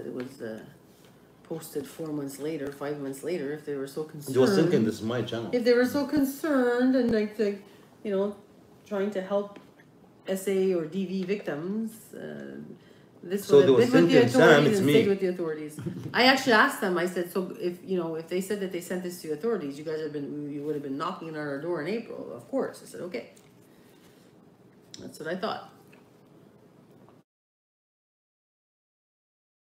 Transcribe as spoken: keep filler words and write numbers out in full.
it was uh, posted four months later, five months later, if they were so concerned. You were thinking this is my channel. If they were so concerned and like, like you know, trying to help S A or D V victims, uh, this So would they have were been with the thinking, Sam, authorities it's and me. stayed with the authorities. I actually asked them, I said, so if, you know, if they said that they sent this to the authorities, you guys have been, you would have been knocking on our door in April. Of course. I said, okay. That's what I thought.